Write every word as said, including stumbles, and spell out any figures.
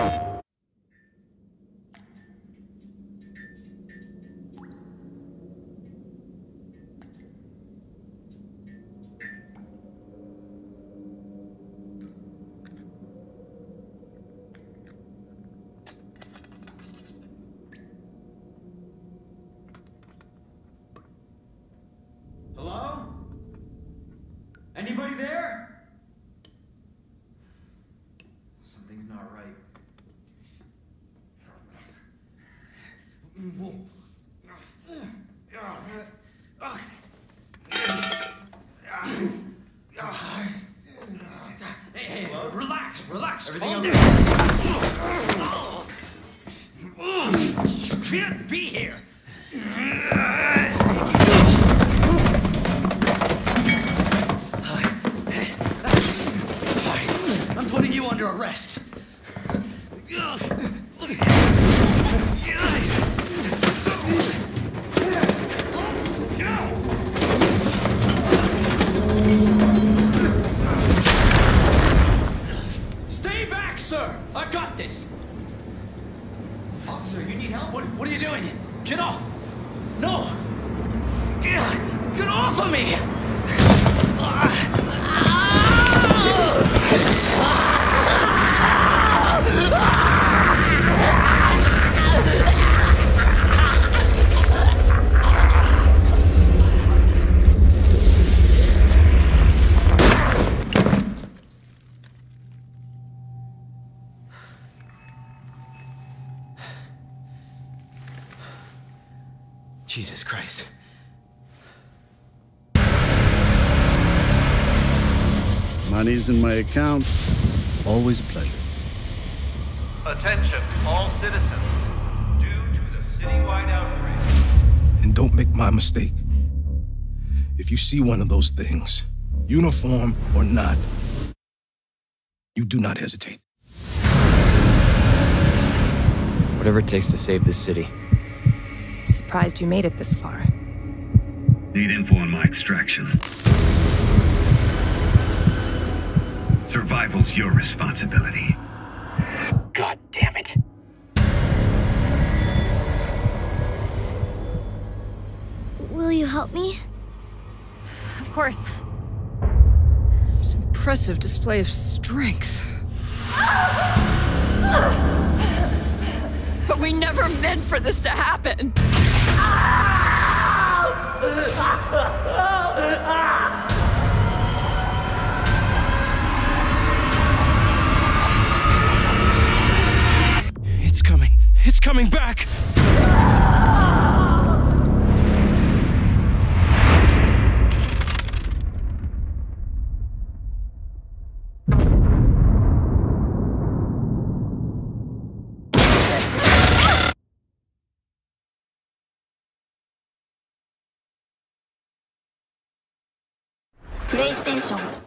Hello? Anybody there? Something's not right. Hey, hey, relax, relax. Everything Calm okay? down. You can't be here. I'm putting you under arrest. Stay back, sir! I've got this! Officer, you need help? What, what are you doing? Get off! No! Get off of me! Jesus Christ. Money's in my account. Always a pleasure. Attention, all citizens. Due to the citywide outbreak. And don't make my mistake. If you see one of those things, uniform or not, you do not hesitate. Whatever it takes to save this city. Surprised you made it this far. Need info on my extraction. Survival's your responsibility. God damn it. Will you help me? Of course. It's an impressive display of strength. But we never meant for this to happen. It's coming. It's coming back! PlayStation